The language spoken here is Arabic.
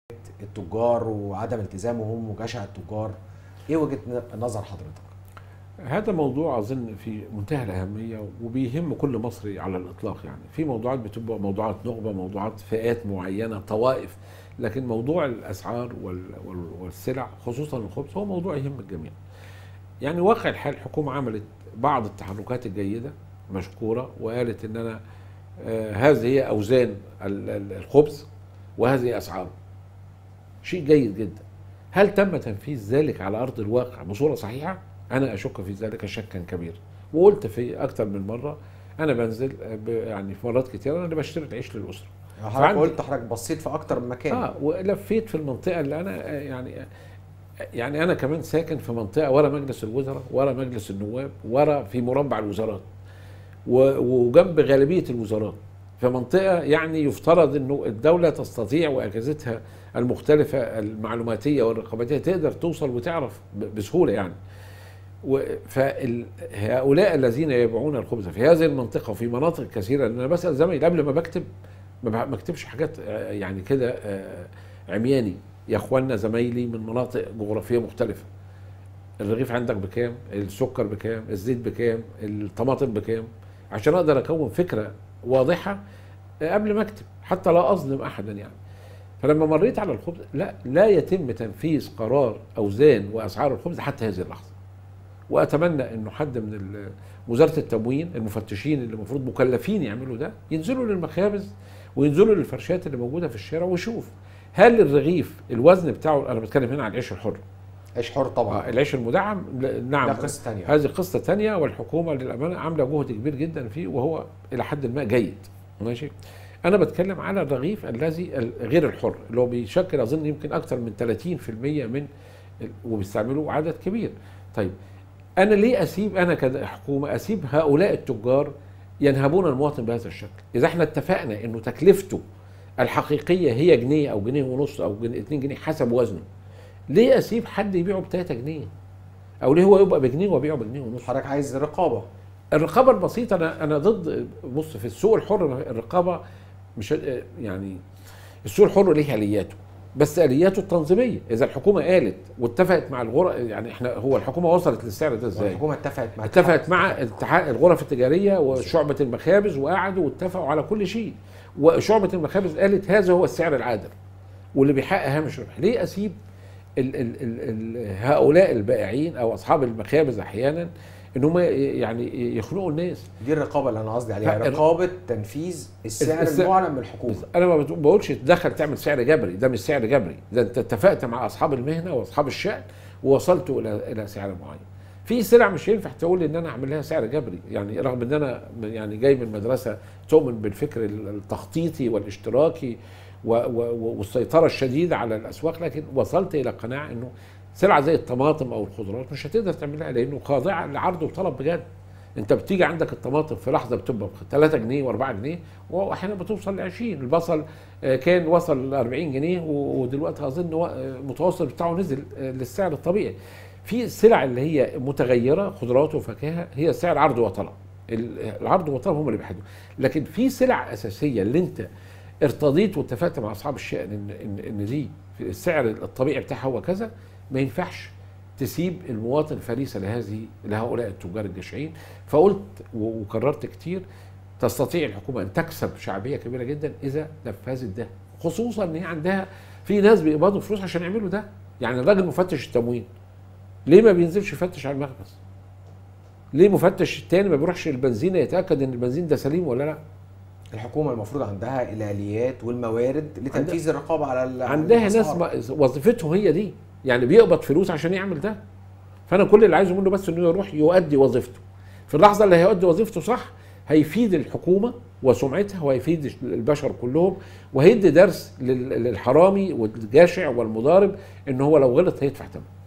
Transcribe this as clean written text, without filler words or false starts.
التجار وعدم التزامهم وجشع التجار، ايه وجهة نظر حضرتك؟ هذا موضوع اظن في منتهى الاهميه وبيهم كل مصري على الاطلاق. يعني في موضوعات بتبقى موضوعات نخبه، موضوعات فئات معينه، طوائف، لكن موضوع الاسعار والسلع خصوصا الخبز هو موضوع يهم الجميع. يعني واقع الحال الحكومه عملت بعض التحركات الجيده مشكوره، وقالت ان انا هذه هي اوزان الخبز وهذه اسعاره. شيء جيد جدا. هل تم تنفيذ ذلك على ارض الواقع بصوره صحيحه؟ انا اشك في ذلك شكا كبيرا، وقلت في اكثر من مره انا بنزل يعني في مرات كتير انا اللي بشتري العيش للاسره. حضرتك بصيت في اكتر من مكان. ولفيت في المنطقه اللي انا يعني انا كمان ساكن في منطقه ورا مجلس الوزراء، ورا مجلس النواب، ورا في مربع الوزارات، وجنب غالبيه الوزارات، في منطقه يعني يفترض انه الدوله تستطيع واجهزتها المختلفه المعلوماتيه والرقاباتيه تقدر توصل وتعرف بسهوله يعني. فهؤلاء الذين يبيعون الخبز في هذه المنطقه وفي مناطق كثيره، لان انا بسال زمايلي قبل ما بكتب، ما بكتبش حاجات يعني كده عمياني. يا اخوانا زمايلي من مناطق جغرافيه مختلفه، الرغيف عندك بكام؟ السكر بكام؟ الزيت بكام؟ الطماطم بكام؟ عشان اقدر اكون فكره واضحه قبل ما اكتب، حتى لا اظلم احدا يعني. فلما مريت على الخبز، لا يتم تنفيذ قرار اوزان واسعار الخبز حتى هذه اللحظه. واتمنى انه حد من وزاره التموين، المفتشين اللي المفروض مكلفين يعملوا ده، ينزلوا للمخابز وينزلوا للفرشات اللي موجوده في الشارع ويشوف هل الرغيف الوزن بتاعه، انا بتكلم هنا عن العيش الحر. عيش حر طبعا. العيش المدعم نعم، ده قصه ثانيه. هذه قصه ثانيه، والحكومه للامانه عامله جهد كبير جدا فيه، وهو الى حد ما جيد. ماشي. انا بتكلم على الرغيف الذي غير الحر، اللي هو بيشكل اظن يمكن اكثر من 30% من وبيستعملوه عدد كبير. طيب انا ليه اسيب، انا كحكومه اسيب هؤلاء التجار ينهبون المواطن بهذا الشكل؟ اذا احنا اتفقنا انه تكلفته الحقيقيه هي جنيه او جنيه ونص او 2 جنيه حسب وزنه، ليه اسيب حد يبيعه ب3 جنيه؟ او ليه هو يبقى بجنيه وابيعه بجنيه ونص؟ حضرتك عايز رقابه. الرقابه البسيطه، انا ضد. بص، في السوق الحر الرقابه مش يعني، السوق الحر ليه الياته، بس الياته التنظيميه. اذا الحكومه قالت واتفقت مع الغرف، يعني احنا هو الحكومه وصلت للسعر ده ازاي؟ الحكومه اتفقت مع الغرف التجاريه وشعبه المخابز، وقعدوا واتفقوا على كل شيء، وشعبه المخابز قالت هذا هو السعر العادل واللي بيحقق هامش ربح. ليه اسيب هؤلاء البائعين او اصحاب المخابز احيانا ان هم يعني يخنقوا الناس؟ دي الرقابه اللي انا قصدي عليها، رقابه تنفيذ السعر المعلن من الحكومه. انا ما بقولش تدخل تعمل سعر جبري، ده مش سعر جبري، ده انت اتفقت مع اصحاب المهنه واصحاب الشأن ووصلتوا الى سعر معين. في سلع مش ينفع تقول ان انا اعمل لها سعر جبري، يعني رغم ان انا يعني جاي من مدرسه تؤمن بالفكر التخطيطي والاشتراكي والسيطره الشديده على الاسواق، لكن وصلت الى قناعه انه سلعه زي الطماطم او الخضروات مش هتقدر تعملها، لانه خاضعه لعرض وطلب بجد. انت بتيجي عندك الطماطم في لحظه بتبقى ب 3 جنيه و4 جنيه، واحيانا بتوصل ل 20. البصل كان وصل ل 40 جنيه ودلوقتي اظن المتوسط بتاعه نزل للسعر الطبيعي. في السلع اللي هي متغيره، خضروات وفاكهه، هي سعر عرض وطلب. العرض والطلب هم اللي بيحددوا. لكن في سلع اساسيه اللي انت ارتضيت واتفقت مع اصحاب الشأن ان دي السعر الطبيعي بتاعها هو كذا، ما ينفعش تسيب المواطن فريسه لهؤلاء التجار الجشعين. فقلت وكررت كتير، تستطيع الحكومه ان تكسب شعبيه كبيره جدا اذا نفذت ده، خصوصا ان هي عندها في ناس بيقبضوا فلوس عشان يعملوا ده. يعني الراجل مفتش التموين ليه ما بينزلش يفتش على المخبز؟ ليه مفتش التاني ما بيروحش البنزينه يتاكد ان البنزين ده سليم ولا لا؟ الحكومه المفروض عندها الاليات والموارد لتنفيذ الرقابه على عندها ناس وظيفتهم هي دي، يعني بيقبض فلوس عشان يعمل ده. فانا كل اللي عايزه منه بس انه يروح يؤدي وظيفته. في اللحظه اللي هيؤدي وظيفته صح هيفيد الحكومه وسمعتها، وهيفيد البشر كلهم، وهيدي درس للحرامي والجاشع والمضارب ان هو لو غلط هيدفع ثمن.